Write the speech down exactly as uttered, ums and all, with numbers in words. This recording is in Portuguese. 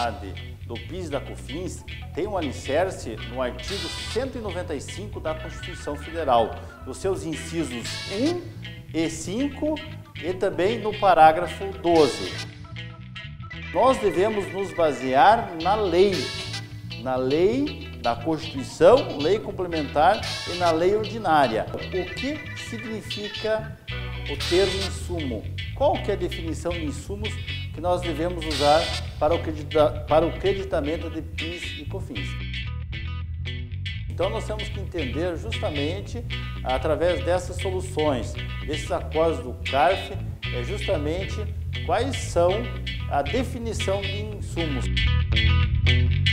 complementariedade do PIS e da COFINS tem um alicerce no artigo cento e noventa e cinco da Constituição Federal, nos seus incisos um e cinco e também no parágrafo doze. Nós devemos nos basear na lei, na lei da Constituição, lei complementar e na lei ordinária. O que significa o termo insumo? Qual que é a definição de insumos que nós devemos usar para o, credita, para o creditamento de PIS e COFINS? Então nós temos que entender justamente, através dessas soluções, desses acordos do CARF, é justamente quais são a definição de insumos.